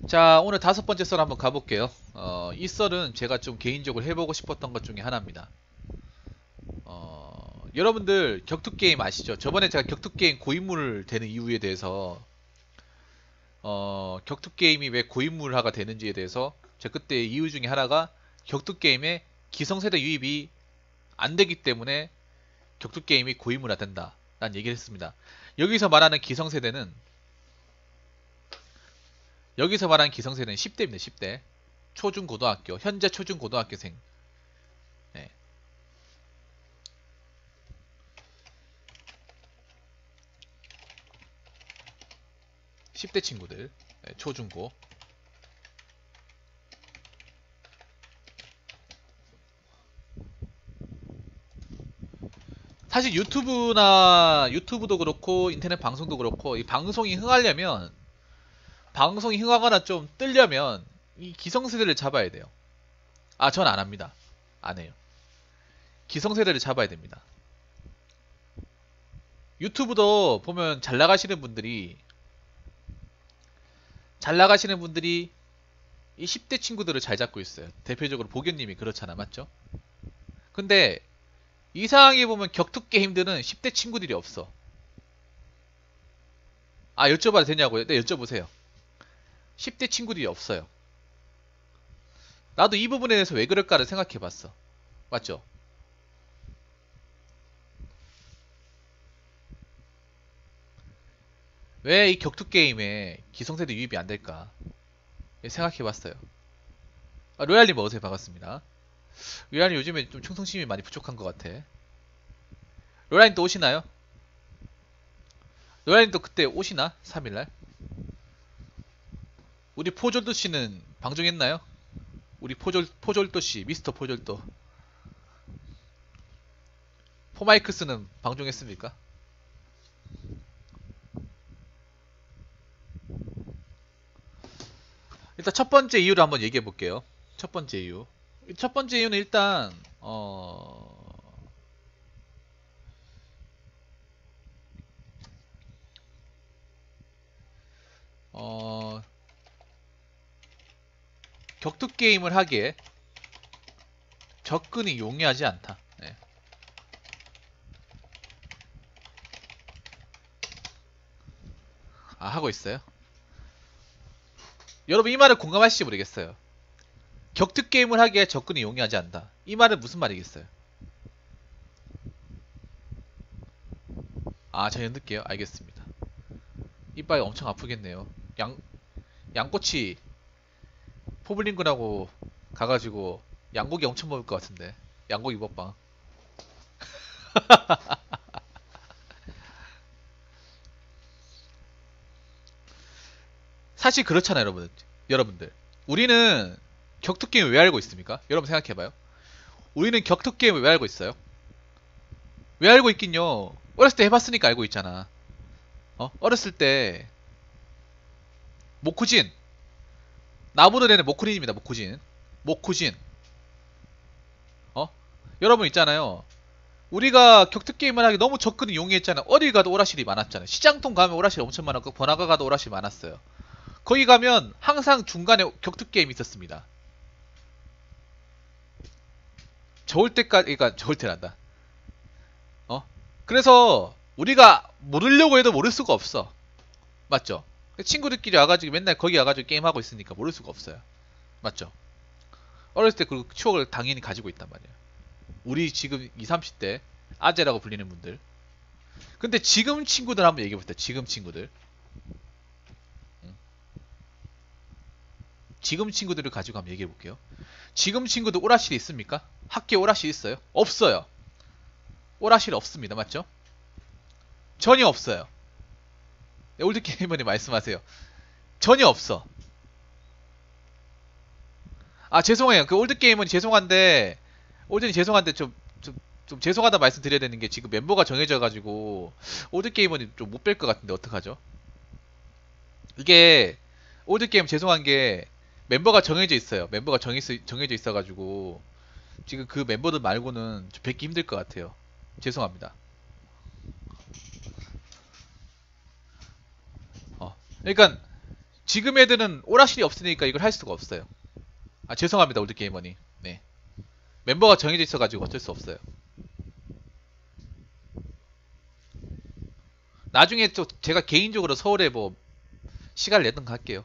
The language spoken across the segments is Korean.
자, 오늘 다섯 번째 썰 한번 가볼게요. 이 썰은 제가 좀 개인적으로 해보고 싶었던 것 중에 하나입니다. 여러분들 격투게임 아시죠? 저번에 제가 격투게임 고인물 되는 이유에 대해서, 격투게임이 왜 고인물화가 되는지에 대해서 제가 그때 이유 중에 하나가 격투게임에 기성세대 유입이 안 되기 때문에 격투게임이 고인물화 된다. 라는 얘기를 했습니다. 여기서 말하는 기성세대는, 여기서 말하는 기성세대는 10대입니다, 10대. 초중고등학교, 현재 초중고등학교생. 네. 10대 친구들. 네, 초중고. 사실 유튜브도 그렇고 인터넷 방송도 그렇고 이 방송이 흥하려면 방송이 흥하거나 좀 뜨려면 이 기성세대를 잡아야 돼요. 아, 전 안 합니다. 안 해요. 기성세대를 잡아야 됩니다. 유튜브도 보면 잘 나가시는 분들이 이 10대 친구들을 잘 잡고 있어요. 대표적으로 보견님이 그렇잖아, 맞죠? 근데 이상하게 보면 격투 게임들은 10대 친구들이 없어. 아, 여쭤봐도 되냐고요? 네, 여쭤보세요. 10대 친구들이 없어요. 나도 이 부분에 대해서 왜 그럴까를 생각해 봤어. 맞죠? 왜 이 격투 게임에 기성세대 유입이 안 될까? 생각해 봤어요. 아, 로얄님 어서요. 반갑습니다. 로얄님 요즘에 좀 충성심이 많이 부족한 것 같아. 로얄님 또 오시나요? 로얄님 또 그때 오시나? 3일날? 우리 포졸도 씨는 방송했나요? 우리 포졸도 씨, 미스터 포졸도. 포마이크스는 방송했습니까? 일단 첫 번째 이유를 한번 얘기해 볼게요. 첫 번째 이유. 첫 번째 이유는 일단 어, 격투 게임을 하기에 접근이 용이하지 않다. 네. 아, 하고 있어요? 여러분 이 말을 공감하실지 모르겠어요. 격투 게임을 하기에 접근이 용이하지 않다. 이 말은 무슨 말이겠어요? 아, 저 연들게요. 알겠습니다. 이빨이 엄청 아프겠네요. 양 양꼬치 포블링군하고 가가지고 양고기 엄청 먹을 것 같은데. 양고기 먹방. 사실 그렇잖아요, 여러분들. 우리는 격투 게임을 왜 알고 있습니까? 여러분 생각해봐요. 우리는 격투 게임을 왜 알고 있어요? 왜 알고 있긴요. 어렸을 때 해봤으니까 알고 있잖아. 어렸을 때 모쿠진, 나무늘에는 모쿠린입니다. 모쿠진, 모쿠진. 어? 여러분 있잖아요. 우리가 격투 게임을 하기 너무 접근이 용이했잖아. 어딜 가도 오락실이 많았잖아요. 시장통 가면 오락실 엄청 많았고 번화가 가도 오락실 많았어요. 거기 가면 항상 중간에 격투 게임이 있었습니다. 저울 때까지, 그러니까 저울 때란다. 어? 그래서 우리가 모르려고 해도 모를 수가 없어. 맞죠? 친구들끼리 와가지고 맨날 거기 와가지고 게임하고 있으니까 모를 수가 없어요. 맞죠? 어렸을 때 그 추억을 당연히 가지고 있단 말이에요. 우리 지금 20, 30대 아재라고 불리는 분들. 근데 지금 친구들 한번 얘기해볼게요. 지금 친구들. 지금 친구들을 가지고 한번 얘기해볼게요. 지금 친구들 오락실이 있습니까? 학교에 오락실 있어요? 없어요. 오락실 없습니다. 맞죠? 전혀 없어요. 네, 올드게이머님 말씀하세요. 전혀 없어. 아, 죄송해요. 그 올드게이머님 죄송한데, 올드님 죄송한데 좀 죄송하다 말씀드려야 되는 게 지금 멤버가 정해져가지고, 올드게이머님 좀 못 뵐 것 같은데 어떡하죠? 이게, 올드게임 죄송한 게, 멤버가 정해져 있어요. 멤버가 정해져 있어가지고, 지금 그 멤버들 말고는 좀 뵙기 힘들 것 같아요. 죄송합니다. 그러니까 지금 애들은 오락실이 없으니까 이걸 할 수가 없어요. 아, 죄송합니다, 올드게이머니. 네. 멤버가 정해져 있어가지고 어쩔 수 없어요. 나중에 또 제가 개인적으로 서울에 뭐 시간을 내든가 할게요.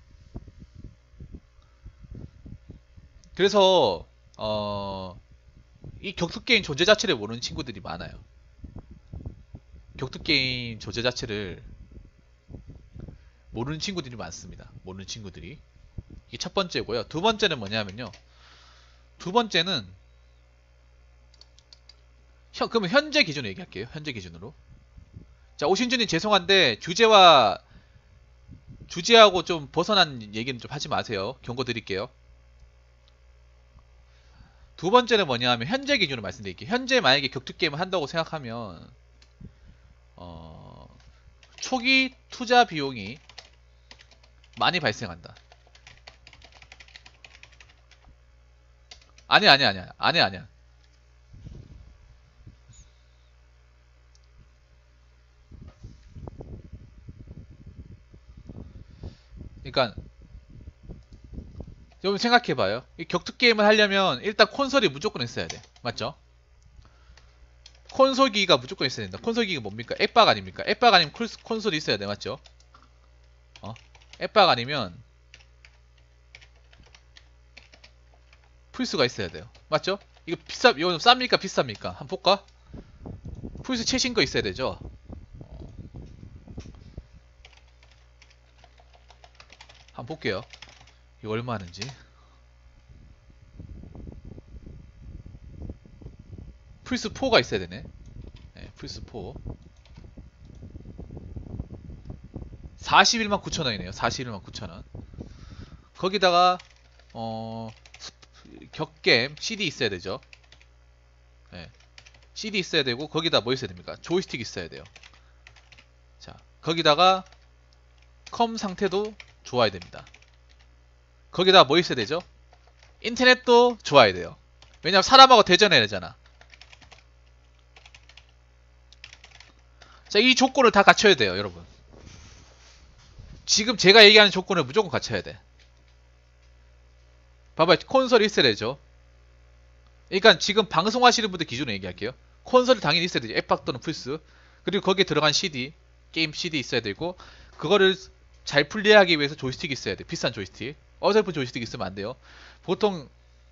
그래서 이 격투게임 존재 자체를 모르는 친구들이 많아요. 격투게임 존재 자체를 모르는 친구들이 많습니다. 모르는 친구들이. 이게 첫 번째고요. 두 번째는 뭐냐면요. 두 번째는 그러면 현재 기준으로 얘기할게요. 현재 기준으로. 자, 오신준님 죄송한데 주제하고 좀 벗어난 얘기는 좀 하지 마세요. 경고 드릴게요. 두 번째는 뭐냐면 현재 기준으로 말씀드릴게요. 현재 만약에 격투게임을 한다고 생각하면 초기 투자 비용이 많이 발생한다. 아니야. 그러니까 좀 생각해봐요. 이 격투 게임을 하려면 일단 콘솔이 무조건 있어야 돼. 맞죠? 콘솔기가 무조건 있어야 된다. 콘솔기가 뭡니까? 앱박 아닙니까? 앱박 아니면 콘솔이 있어야 돼. 맞죠? 앱박 아니면 플스가 있어야 돼요. 맞죠? 이거 이거 쌉니까? 비쌉니까? 한번 볼까? 플스 최신 거 있어야 되죠? 한번 볼게요. 이거 얼마 하는지. 플스4가 있어야 되네. 네, 플스4. 41만 9천원이네요. 41만 9천원. 거기다가, 격겜, CD 있어야 되죠. 네, CD 있어야 되고, 거기다 뭐 있어야 됩니까? 조이스틱 있어야 돼요. 자, 거기다가, 컴 상태도 좋아야 됩니다. 거기다 뭐 있어야 되죠? 인터넷도 좋아야 돼요. 왜냐면 사람하고 대전해야 되잖아. 자, 이 조건을 다 갖춰야 돼요, 여러분. 지금 제가 얘기하는 조건을 무조건 갖춰야 돼. 봐봐요. 콘솔이 있어야 되죠. 그러니까 지금 방송하시는 분들 기준으로 얘기할게요. 콘솔이 당연히 있어야 되죠. 앱박 또는 플스. 그리고 거기에 들어간 CD, 게임 CD 있어야 되고, 그거를 잘 플레이하기 위해서 조이스틱이 있어야 돼. 비싼 조이스틱. 어설픈 조이스틱 있으면 안 돼요. 보통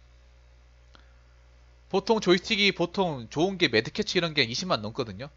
조이스틱이 보통 좋은 게 매드캐치 이런 게 20만 넘거든요.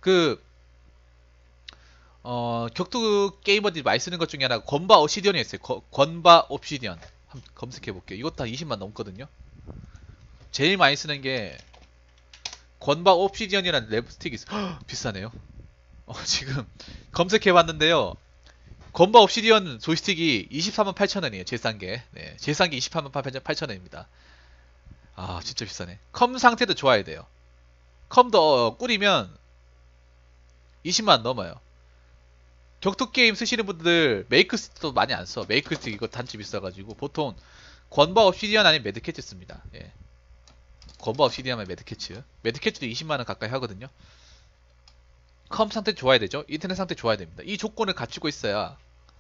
격투 게이머들이 많이 쓰는 것 중에 하나가 건바 옵시디언이 있어요. 건바 옵시디언. 한번 검색해 볼게요. 이것도 한 20만 넘거든요. 제일 많이 쓰는 게 건바 옵시디언이라는 랩스틱이 있어요. 헉, 비싸네요. 지금 검색해 봤는데요. 건바 옵시디언 조이스틱이 24만 8천원이에요. 제일 싼 게. 네, 제일 싼 게 28만 8천원입니다. 아, 진짜 비싸네. 컴 상태도 좋아야 돼요. 컴도 꾸리면 20만 넘어요. 격투 게임 쓰시는 분들 메이크 스틱도 많이 안 써. 메이크 스틱 이거 단지 비싸가지고 보통 건바 옵시디언 아니면 매드캐치 씁니다. 예. 건바 옵시디언 아니면 매드캐치. 매드캐치도 20만원 가까이 하거든요. 컴 상태 좋아야 되죠. 인터넷 상태 좋아야 됩니다. 이 조건을 갖추고 있어야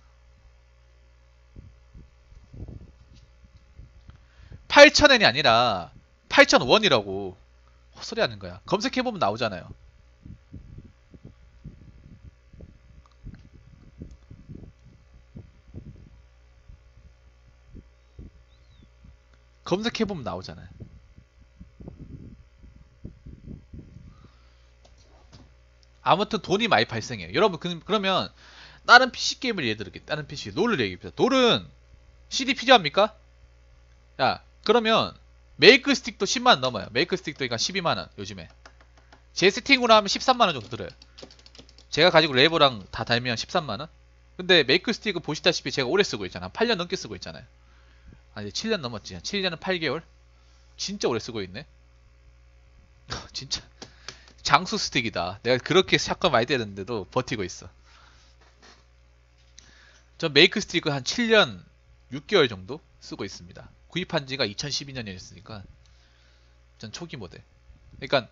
8,000엔이 아니라 8,000원이라고 헛소리 하는 거야. 검색해보면 나오잖아요. 검색해보면 나오잖아요. 아무튼 돈이 많이 발생해요. 여러분 그러면 다른 PC게임을 예를 들게 다른 PC 롤을 얘기합니다. 롤은 CD 필요합니까? 야, 그러면 메이크 스틱도 10만원 넘어요. 메이크 스틱도 그러니까 12만원 요즘에. 제 세팅으로 하면 13만원 정도 들어요. 제가 가지고 레버랑 다 달면 13만원? 근데 메이크 스틱은 보시다시피 제가 오래 쓰고 있잖아. 8년 넘게 쓰고 있잖아요. 아니 7년 넘었지. 7년은 8개월? 진짜 오래 쓰고 있네. 진짜 장수 스틱이다. 내가 그렇게 샷건 많이 때렸는데도 버티고 있어. 전 메이크 스틱은 한 7년 6개월 정도 쓰고 있습니다. 구입한 지가 2012년이었으니까 전 초기 모델. 그러니까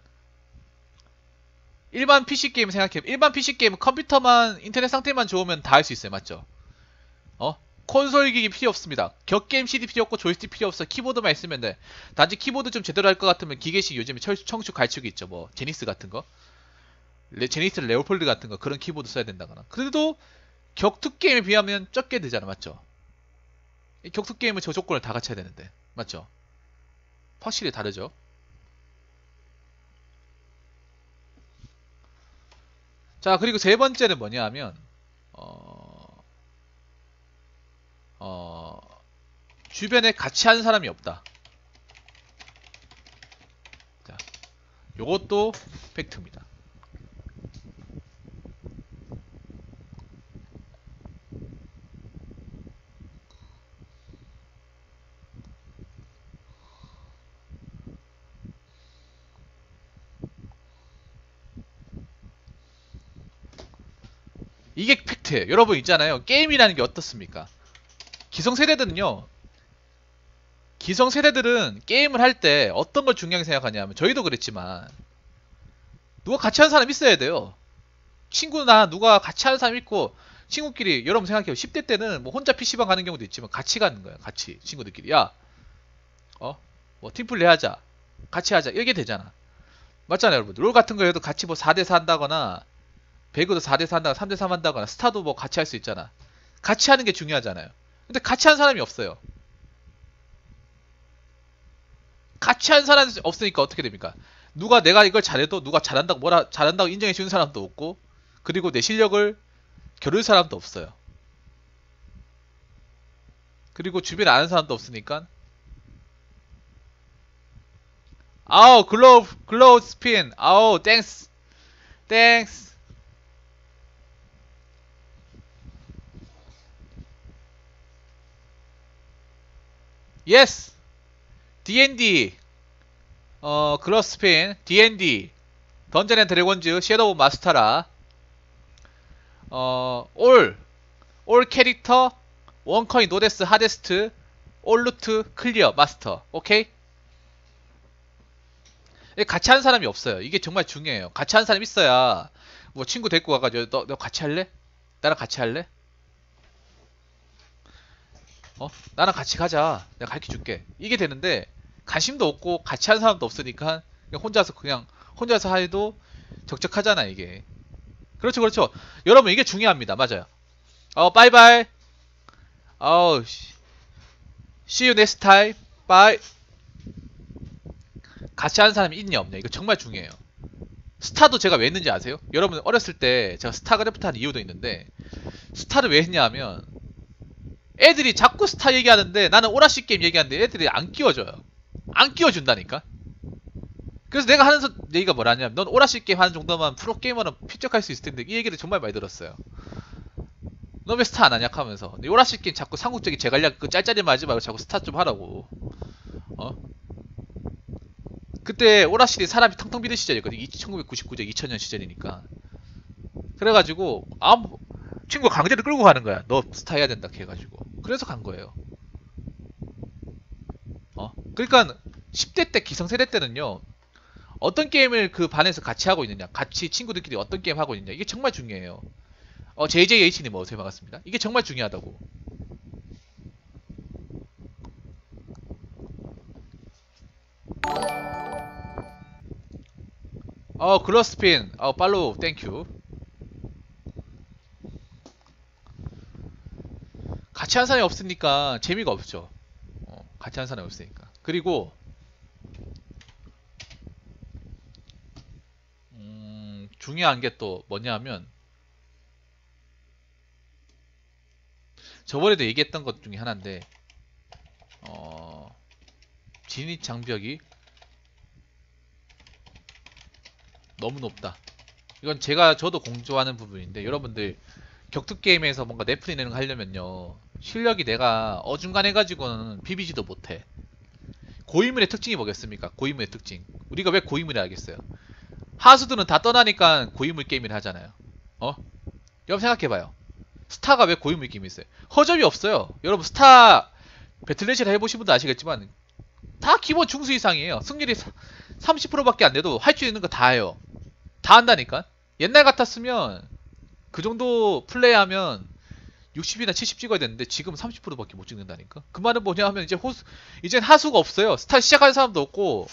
일반 PC 게임 생각해. 일반 PC 게임은 컴퓨터만 인터넷 상태만 좋으면 다 할 수 있어요. 맞죠? 콘솔 기기 필요 없습니다. 격게임 CD 필요 없고 조이스틱 필요 없어. 키보드만 있으면 돼. 단지 키보드 좀 제대로 할 것 같으면 기계식 요즘에 청축 갈축이 있죠. 뭐 제니스 같은 거, 제니스 레오폴드 같은 거 그런 키보드 써야 된다거나. 그래도 격투 게임에 비하면 적게 되잖아, 맞죠? 이 격투 게임은 저 조건을 다 갖춰야 되는데, 맞죠? 확실히 다르죠. 자, 그리고 세 번째는 뭐냐 하면 어, 주변에 같이 하는 사람이 없다. 자, 요것도 팩트입니다. 이게 팩트예요. 여러분 있잖아요. 게임이라는 게 어떻습니까? 기성세대들은요. 기성세대들은 게임을 할 때 어떤 걸 중요하게 생각하냐면 저희도 그랬지만 누가 같이 하는 사람 있어야 돼요. 친구나 누가 같이 하는 사람 있고 친구끼리 여러분 생각해요. 10대 때는 뭐 혼자 PC방 가는 경우도 있지만 같이 가는 거예요. 같이 친구들끼리 야, 뭐 팀플레이 하자. 같이 하자. 이게 되잖아. 맞잖아요, 여러분. 롤 같은 거 해도 같이 뭐 4대4 한다거나 배그도 4대4 한다거나 3대3 한다거나 스타도 뭐 같이 할 수 있잖아. 같이 하는 게 중요하잖아요. 근데 같이 하는 사람이 없어요. 같이 하는 사람이 없으니까 어떻게 됩니까? 누가 내가 이걸 잘해도 누가 잘한다고 인정해 주는 사람도 없고 그리고 내 실력을 겨룰 사람도 없어요. 그리고 주변에 아는 사람도 없으니까 아우 글로우 스핀 아우 땡스 예스 D&D 글로우 스핀 D&D 던전 앤 드래곤즈 섀도우 마스터라 올 캐릭터 원커인 노데스 하데스트 올 루트 클리어 마스터 오케이? 같이 하는 사람이 없어요. 이게 정말 중요해요. 같이 하는 사람 있어야 뭐 친구 데리고 가가지고 너 같이 할래? 나랑 같이 할래? 나랑 같이 가자. 내가 가르쳐 줄게. 이게 되는데 관심도 없고 같이 하는 사람도 없으니까 그냥 혼자서 해도 적적하잖아 이게. 그렇죠. 여러분 이게 중요합니다. 맞아요. 바이바이. See you next time. Bye. 같이 하는 사람이 있냐 없냐 이거 정말 중요해요. 스타도 제가 왜 했는지 아세요? 여러분 어렸을 때 제가 스타크래프트 한 이유도 있는데 스타를 왜 했냐 하면 애들이 자꾸 스타 얘기하는데 나는 오라시 게임 얘기하는데 애들이 안 끼워줘요. 안 끼워준다니까. 그래서 내가 하는 얘기가 뭐라냐면 넌 오라시 게임 하는 정도만 프로게이머는 필적할 수 있을 텐데 이 얘기를 정말 많이 들었어요. 너 왜 스타 안 하냐 하면서 오라시 게임 자꾸 삼국적인 제갈량 그 짤짤이 말지 말고 자꾸 스타 좀 하라고. 그때 오라실이 사람이 텅텅 비는 시절이거든. 1999년 2000년 시절이니까. 그래가지고 친구가 강제로 끌고 가는 거야. 너 스타 해야 된다 해가지고. 그래서 간 거예요. 그러니까 10대 때 기성세대 때는요. 어떤 게임을 그 반에서 같이 하고 있느냐, 같이 친구들끼리 어떤 게임 하고 있느냐, 이게 정말 중요해요. JJH님 어서요, 반갑습니다. 이게 정말 중요하다고. 글러스핀, 팔로우, 땡큐. 같이 한 사람이 없으니까 재미가 없죠. 같이 한 사람이 없으니까. 그리고 중요한 게 또 뭐냐 하면 저번에도 얘기했던 것 중에 하나인데 진입 장벽이 너무 높다. 이건 저도 공조하는 부분인데 여러분들 격투 게임에서 뭔가 내풀이 내는 거 하려면요 실력이 내가 어중간해가지고는 비비지도 못해. 고인물의 특징이 뭐겠습니까? 고인물의 특징. 우리가 왜 고인물을 하겠어요? 하수들은 다 떠나니까 고인물 게임을 하잖아요. 여러분 생각해봐요. 스타가 왜 고인물 게임이 있어요? 허접이 없어요. 여러분 스타 배틀넷을 해보신 분도 아시겠지만 다 기본 중수 이상이에요. 승률이 30%밖에 안 돼도 할 수 있는 거 다 해요. 다 한다니까. 옛날 같았으면 그 정도 플레이하면 60이나 70 찍어야 되는데 지금 30%밖에 못 찍는다니까. 그 말은 뭐냐 하면 이제 이젠 하수가 없어요. 스타 시작하는 사람도 없고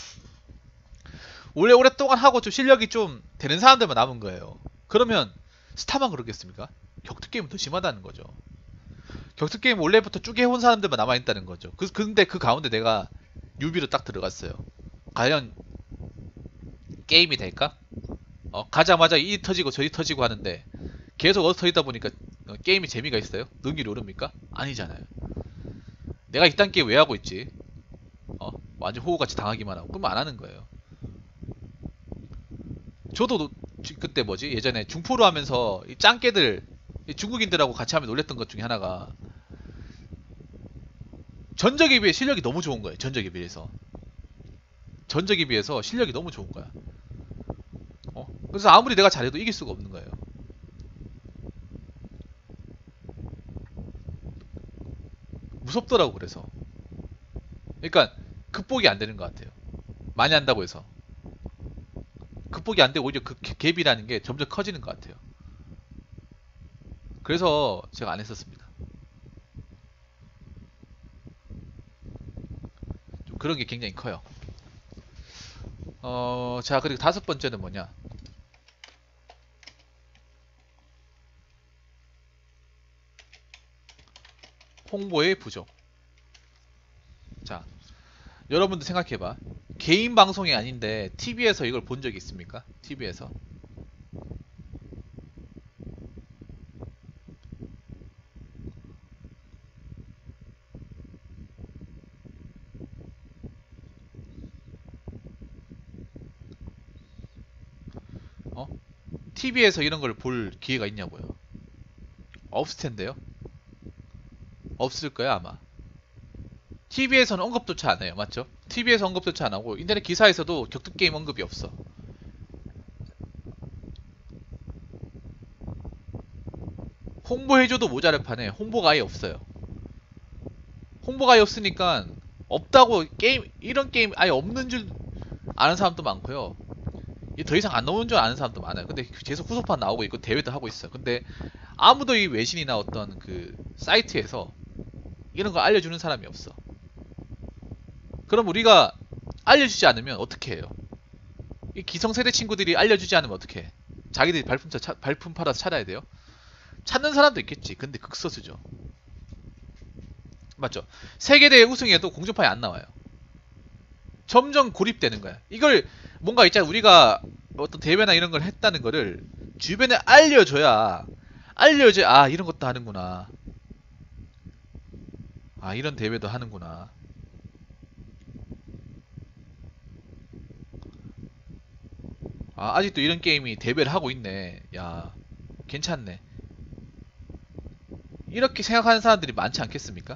오랫동안 하고 좀 실력이 좀 되는 사람들만 남은 거예요. 그러면 스타만 그러겠습니까? 격투 게임은 더 심하다는 거죠. 격투 게임 원래부터 쭉 해온 사람들만 남아 있다는 거죠. 근데 그 가운데 내가 뉴비로 딱 들어갔어요. 과연 게임이 될까? 가자마자 이 터지고 저리 터지고 하는데 계속 터지다 보니까 게임이 재미가 있어요? 능률이 오릅니까? 아니잖아요. 내가 이딴 게임 왜 하고 있지? 완전 호우같이 당하기만 하고 그러면 안 하는 거예요. 저도 그때 뭐지? 예전에 중포로 하면서 이 짱깨들 이 중국인들하고 같이 하면 놀랬던 것 중에 하나가 전적에 비해 실력이 너무 좋은 거예요. 전적에 비해서 실력이 너무 좋은 거야. 그래서 아무리 내가 잘해도 이길 수가 없는 거예요. 무섭더라고. 그래서 그러니까 극복이 안 되는 것 같아요. 많이 한다고 해서 극복이 안 되고 오히려 그 갭이라는 게 점점 커지는 것 같아요. 그래서 제가 안 했었습니다. 좀 그런 게 굉장히 커요. 자, 그리고 다섯 번째는 뭐냐? 홍보의 부족. 자, 여러분도 생각해봐. 개인 방송이 아닌데 TV에서 이걸 본 적이 있습니까? TV에서. TV에서 이런 걸 볼 기회가 있냐고요? 없을 텐데요. 없을 거야 아마. TV에서는 언급조차 안 해요. 맞죠? TV에서 언급조차 안 하고 인터넷 기사에서도 격투게임 언급이 없어. 홍보해줘도 모자랄 판에 홍보가 아예 없어요. 홍보가 아예 없으니까 없다고 이런 게임 아예 없는 줄 아는 사람도 많고요. 더 이상 안 나오는 줄 아는 사람도 많아요. 근데 계속 후속판 나오고 있고 대회도 하고 있어요. 근데 아무도 이 외신이나 어떤 그 사이트에서 이런 거 알려주는 사람이 없어. 그럼 우리가 알려주지 않으면 어떻게 해요? 이 기성세대 친구들이 알려주지 않으면 어떻게 해? 자기들이 발품 팔아서 찾아야 돼요? 찾는 사람도 있겠지. 근데 극소수죠. 맞죠? 세계대회 우승해도 공중파에 안 나와요. 점점 고립되는 거야. 이걸 뭔가 있잖아. 우리가 어떤 대회나 이런 걸 했다는 거를 주변에 알려줘야 이런 것도 하는구나. 이런 대회도 하는구나. 아직도 이런 게임이 대회를 하고 있네. 야, 괜찮네. 이렇게 생각하는 사람들이 많지 않겠습니까?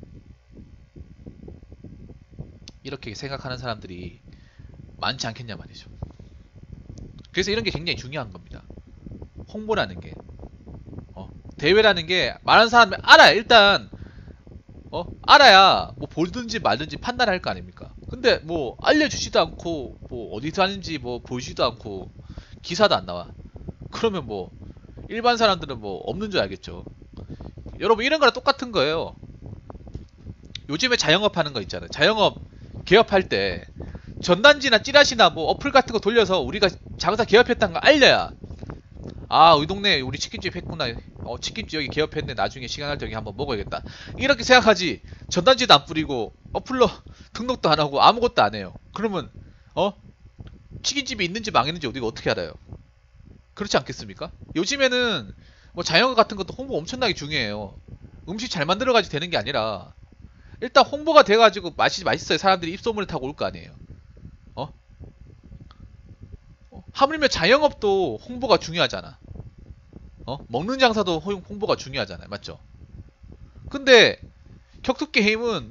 이렇게 생각하는 사람들이 많지 않겠냐 말이죠. 그래서 이런 게 굉장히 중요한 겁니다. 홍보라는 게. 대회라는 게 많은 사람이 알아야 일단 알아야 뭐 보든지 말든지 판단할 거 아닙니까? 근데 뭐 알려주지도 않고 뭐 어디서 하는지 뭐 보여주지도 않고 기사도 안 나와. 그러면 뭐 일반 사람들은 뭐 없는 줄 알겠죠. 여러분 이런 거랑 똑같은 거예요. 요즘에 자영업 하는 거 있잖아요. 자영업 개업할 때 전단지나 찌라시나 뭐 어플 같은 거 돌려서 우리가 장사 개업했다는 거 알려야 우리 동네에 우리 치킨집 했구나. 치킨집 여기 개업했네. 나중에 시간 날 때 여기 한번 먹어야겠다. 이렇게 생각하지. 전단지도 안 뿌리고 어플로 등록도 안 하고 아무것도 안 해요. 그러면 치킨집이 있는지 망했는지 우리가 어떻게 알아요? 그렇지 않겠습니까? 요즘에는 뭐 자영업 같은 것도 홍보 엄청나게 중요해요. 음식 잘 만들어가지고 되는 게 아니라 일단 홍보가 돼가지고 맛있어요. 사람들이 입소문을 타고 올 거 아니에요. 하물며 자영업도 홍보가 중요하잖아. 먹는 장사도 홍보가 중요하잖아요. 맞죠? 근데 격투 게임은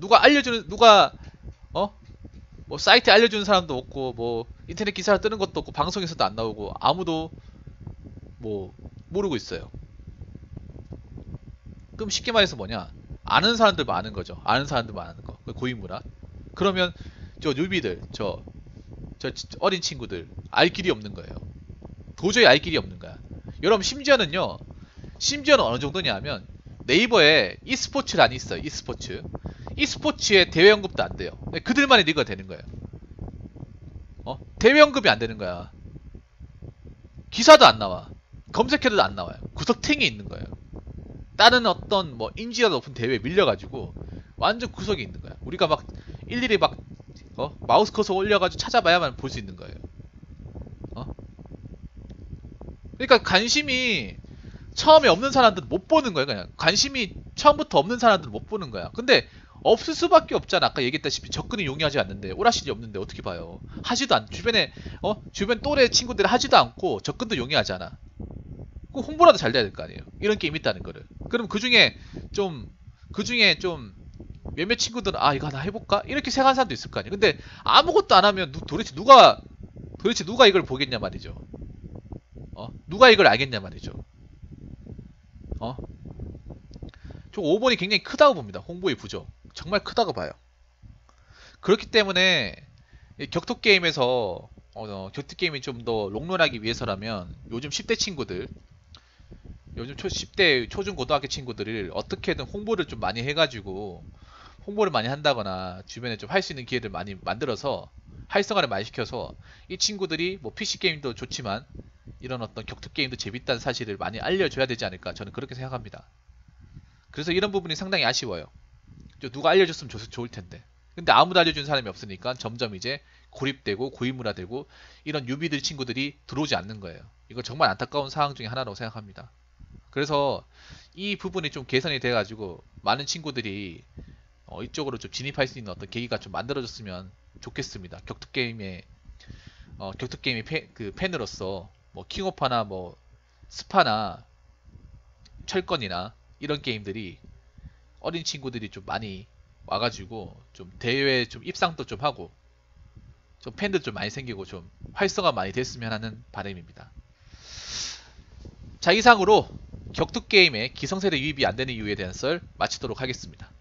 뭐 사이트에 알려주는 사람도 없고 뭐 인터넷 기사를 뜨는 것도 없고 방송에서도 안 나오고 아무도 뭐 모르고 있어요. 그럼 쉽게 말해서 뭐냐? 아는 사람들만 아는 거죠. 아는 사람들만 아는 거. 고인물아. 그러면 저 뉴비들, 저 어린 친구들 알 길이 없는 거예요. 도저히 알 길이 없는 거야. 여러분 심지어는 어느 정도냐 하면 네이버에 e스포츠란이 있어요. e스포츠. e스포츠에 대회 언급도 안 돼요. 그들만의 리그가 되는 거예요. 대회 언급이 안 되는 거야. 기사도 안 나와. 검색해도 안 나와요. 구석탱이 있는 거예요. 다른 어떤 뭐 인지도가 높은 대회에 밀려가지고 완전 구석에 있는 거야. 우리가 막 일일이 막 마우스 커서 올려가지고 찾아봐야만 볼 수 있는 거예요. 그러니까 관심이 처음에 없는 사람들은 못 보는 거예요. 그냥 관심이 처음부터 없는 사람들은 못 보는 거야. 근데 없을 수밖에 없잖아. 아까 얘기했다시피 접근이 용이하지 않는데 오락실이 없는데 어떻게 봐요? 하지도 않. 주변에 주변 또래 친구들이 하지도 않고 접근도 용이하잖아. 그 홍보라도 잘 돼야 될 거 아니에요. 이런 게임 있다는 거를. 그럼 그 중에 좀 몇몇 친구들은 아 이거 하나 해볼까? 이렇게 생각하는 사람도 있을 거 아니에요. 근데 아무것도 안 하면 도대체 누가 이걸 보겠냐 말이죠. 누가 이걸 알겠냐 말이죠. 저 5번이 굉장히 크다고 봅니다. 홍보의 부족. 정말 크다고 봐요. 그렇기 때문에 격투게임에서 격투게임이 좀 더 롱런하기 위해서라면 요즘 10대 친구들, 요즘 10대 초중고등학교 친구들을 어떻게든 홍보를 좀 많이 해가지고 홍보를 많이 한다거나 주변에 좀 할 수 있는 기회를 많이 만들어서 활성화를 많이 시켜서 이 친구들이 뭐 PC게임도 좋지만 이런 어떤 격투게임도 재밌다는 사실을 많이 알려줘야 되지 않을까 저는 그렇게 생각합니다. 그래서 이런 부분이 상당히 아쉬워요. 누가 알려줬으면 좋을 텐데. 근데 아무도 알려준 사람이 없으니까 점점 이제 고립되고 고인물화되고 이런 유비들 친구들이 들어오지 않는 거예요. 이거 정말 안타까운 상황 중에 하나라고 생각합니다. 그래서 이 부분이 좀 개선이 돼가지고 많은 친구들이 이쪽으로 좀 진입할 수 있는 어떤 계기가 좀 만들어졌으면 좋겠습니다. 격투게임의 팬으로서 뭐 킹오파나 뭐 스파나 철권이나 이런 게임들이 어린 친구들이 좀 많이 와가지고 좀 대회에 좀 입상도 좀 하고 좀 팬들 좀 많이 생기고 좀 활성화 많이 됐으면 하는 바람입니다. 자, 이상으로 격투게임의 기성세대 유입이 안 되는 이유에 대한 썰 마치도록 하겠습니다.